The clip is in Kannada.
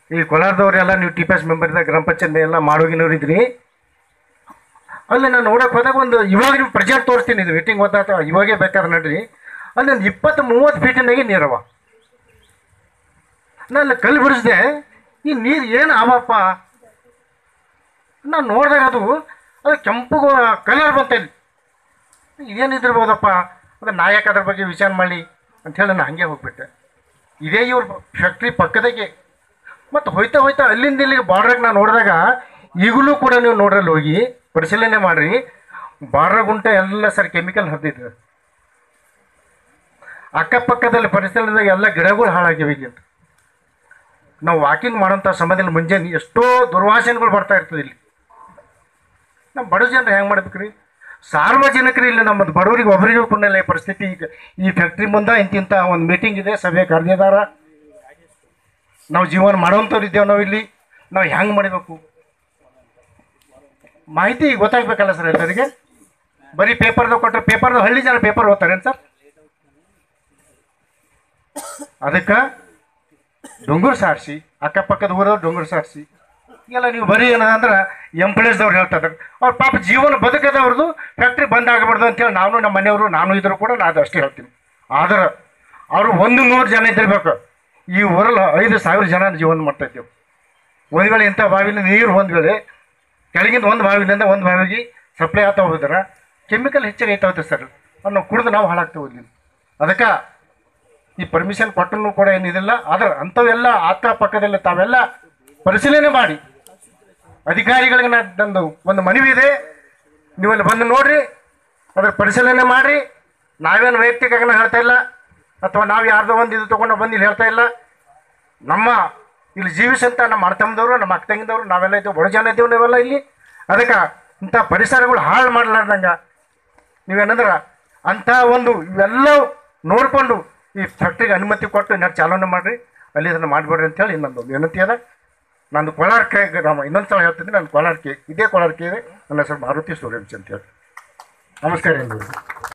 ಈ ಕೋಲಾರದವರೆಲ್ಲ ನೀವು ಟಿ ಪಿ ಎಸ್ ಮೆಂಬರ್ದ ಗ್ರಾಮ ಪಂಚಾಯತ್ ಎಲ್ಲ ಮಾಡೋಗಿನವ್ರು ಇದ್ರಿ. ಅಲ್ಲಿ ನಾನು ನೋಡೋಕೆ ಹೋದಾಗ ಒಂದು ಇವಾಗ ನೀವು ಪ್ರೆಜೆಂಟ್ ತೋರಿಸ್ತೀನಿ, ಇದು ವೇಟಿಂಗ್ ಓದಾತ ಇವಾಗೇ ಬೇಕಾದ್ರೆ ನಡ್ರಿ. ಅಲ್ಲಿ ಒಂದು 20-30 ಫೀಟಿನಾಗೆ ನೀರವ. ನಾನು ಕಲ್ಲು ಬಿಡಿಸ್ದೆ, ಈ ನೀರು ಏನು ಅವಪ್ಪ. ನಾನು ನೋಡಿದಾಗ ಅದು ಕೆಂಪು ಕಲರ್ ಬಂತೈತಿ. ಇದೇನಿದ್ದಿರ್ಬೋದಪ್ಪ, ಅದು ನಾಯಕ ಅದ್ರ ಬಗ್ಗೆ ವಿಚಾರ ಮಾಡಿ ಅಂಥೇಳಿ ನಾನು ಹಾಗೆ ಹೋಗ್ಬಿಟ್ಟೆ. ಇದೇ ಇವ್ರ ಫ್ಯಾಕ್ಟ್ರಿ ಪಕ್ಕದಾಗೆ. ಮತ್ತು ಹೋಯ್ತಾ ಹೋಯ್ತಾ ಅಲ್ಲಿಂದ ಇಲ್ಲಿಗೆ ಬಾರ್ಡ್ರಾಗ ನಾನು ನೋಡಿದಾಗ ಈಗಲೂ ಕೂಡ ನೀವು ನೋಡ್ರಲ್ಲಿ ಹೋಗಿ ಪರಿಶೀಲನೆ ಮಾಡಿರಿ, ಬಾರ್ಡ್ರ ಗುಂಟ ಎಲ್ಲ ಸರ್ ಕೆಮಿಕಲ್ ಹರಿದಿದ್ರು. ಅಕ್ಕಪಕ್ಕದಲ್ಲಿ ಪರಿಸರದಾಗ ಎಲ್ಲ ಗಿಡಗಳು ಹಾಳಾಗಿವೆ. ಈಗ ನಾವು ವಾಕಿಂಗ್ ಮಾಡೋಂಥ ಸಮಯದಲ್ಲಿ ಮುಂಜಾನೆ ಎಷ್ಟೋ ದುರ್ವಾಸನೆಗಳು ಬರ್ತಾ ಇರ್ತದೆ. ಇಲ್ಲಿ ನಮ್ಮ ಬಡ ಜನರು ಹೆಂಗೆ ಮಾಡ್ಬೇಕ್ರಿ? ಸಾರ್ವಜನಿಕರು ಇಲ್ಲಿ ನಮ್ಮದು ಬಡವರಿಗೆ ಒಬ್ಬರಿಗೂ ಕೊಡಲ್ಲ ಈ ಪರಿಸ್ಥಿತಿ. ಈಗ ಈ ಫ್ಯಾಕ್ಟ್ರಿ ಮುಂದೆ ಇಂತಿಂಥ ಒಂದು ಮೀಟಿಂಗ್ ಇದೆ, ಸಭೆ ಕರೆದಿದ್ದಾರ. ನಾವು ಜೀವನ ಮಾಡೋವಂಥವ್ರು ಇದ್ದೇವೆ. ನಾವು ಇಲ್ಲಿ ನಾವು ಹೆಂಗೆ ಮಾಡಬೇಕು ಮಾಹಿತಿ ಗೊತ್ತಾಗಬೇಕಲ್ಲ ಸರ್ ಎಲ್ಲರಿಗೆ. ಬರೀ ಪೇಪರ್ದಾಗ ಕೊಟ್ಟರೆ ಪೇಪರ್ದು ಹಳ್ಳಿ ಜನ ಪೇಪರ್ ಓದ್ತಾರೇನು ಸರ್? ಅದಕ್ಕೆ ಡೊಂಗೂರು ಸಾರಿಸಿ, ಅಕ್ಕಪಕ್ಕದ ಊರವ್ರು ಡೊಂಗೂರು ಸಾರಿಸಿ ಎಲ್ಲ ನೀವು ಬರೀ ಏನಂದ್ರೆ ಎಂಪ್ಲಾಯೀಸ್ದವ್ರು ಹೇಳ್ತಾ ಇದ್ದಾರೆ. ಅವ್ರ ಪಾಪ ಜೀವನ ಬದುಕದವ್ರದ್ದು ಫ್ಯಾಕ್ಟ್ರಿ ಬಂದ್ ಆಗಬಾರ್ದು ಅಂತೇಳಿ ನಾವು ನಮ್ಮ ಮನೆಯವರು ನಾನು ಇದ್ರೂ ಕೂಡ ನಾನು ಅದು ಅಷ್ಟೇ ಹೇಳ್ತೀನಿ. ಆದ್ರೆ ಅವರು 100 ಜನ ಇದ್ದಿರ್ಬೇಕು. ಈ ಊರಲ್ಲಿ 5,000 ಜನ ಜೀವನ ಮಾಡ್ತಾ ಇದ್ದೇವೆ. ಒಂದು ವೇಳೆ ಇಂಥ ಬಾವಿಲಿ ನೀರು ಒಂದು ವೇಳೆ ಕೆಳಗಿಂದ ಒಂದು ಬಾವಿಲಿಂದ ಒಂದು ಬಾವಿಗೆ ಸಪ್ಲೈ ಆಗ್ತಾ ಹೋಗಿದ್ರೆ ಕೆಮಿಕಲ್ ಹೆಚ್ಚಾಗಿ ಐತಾಗುತ್ತೆ ಸರ್. ನಾವು ಕುಡಿದು ನಾವು ಹಾಳಾಗ್ತಾ ಹೋದ್ವಿ. ಅದಕ್ಕೆ ಈ ಪರ್ಮಿಷನ್ ಕೊಟ್ಟನು ಕೂಡ ಏನಿದಿಲ್ಲ. ಆದ್ರೆ ಅಂಥವೆಲ್ಲ ಅಕ್ಕಪಕ್ಕದಲ್ಲಿ ತಾವೆಲ್ಲ ಪರಿಶೀಲನೆ ಮಾಡಿ. ಅಧಿಕಾರಿಗಳಿಗೆ ನಂದು ಒಂದು ಮನವಿ ಇದೆ, ನೀವಲ್ಲಿ ಬಂದು ನೋಡ್ರಿ, ಅದ್ರ ಪರಿಶೀಲನೆ ಮಾಡಿರಿ. ನಾವೇನು ವೈಯಕ್ತಿಕ ಹೇಳ್ತಾ ಇಲ್ಲ, ಅಥವಾ ನಾವು ಯಾರ್ದೋ ಒಂದು ಇದು ತೊಗೊಂಡು ಬಂದು ಇಲ್ಲಿ ಹೇಳ್ತಾ ಇಲ್ಲ. ನಮ್ಮ ಇಲ್ಲಿ ಜೀವಿಸಂತ ನಮ್ಮ ಅಣ್ಣತಮ್ಮದವರು, ನಮ್ಮ ಅಕ್ಕ ತಂಗಿದವರು ನಾವೆಲ್ಲ ಇದ್ದೇವೆ, ಬಡ ಜನ ಇದ್ದೇವೆ ನಾವೆಲ್ಲ ಇಲ್ಲಿ. ಅದಕ್ಕೆ ಇಂಥ ಪರಿಸರಗಳು ಹಾಳು ಮಾಡಲಾರ್ದಂಗೆ ನೀವೇನಂದ್ರೆ ಅಂಥ ಒಂದು ಇವೆಲ್ಲ ನೋಡಿಕೊಂಡು ಈ ಫ್ಯಾಕ್ಟ್ರಿಗೆ ಅನುಮತಿ ಕೊಟ್ಟು ನಾನು ಚಾಲನೆ ಮಾಡಿರಿ, ಅಲ್ಲಿ ಅದನ್ನು ಮಾಡಿಬಿಡ್ರಿ ಅಂತೇಳಿ ಇನ್ನೊಂದು ವಿನಂತಿ ಅದ. ನಂದು ಕೋಲಾರಕ್ಕೆ ಗ್ರಾಮ, ಇನ್ನೊಂದು ಸಲ ಹೇಳ್ತಿದ್ದೀನಿ, ನಾನು ಕೋಲಾರಕ್ಕೆ ಇದೇ ಕೋಲಾರಕ್ಕೆ ಇದೆ. ನನ್ನ ಹೆಸರು ಮಾರುತಿ ಸೂರ್ಯವಂಶಿ ಅಂತೇಳಿ. ನಮಸ್ಕಾರ.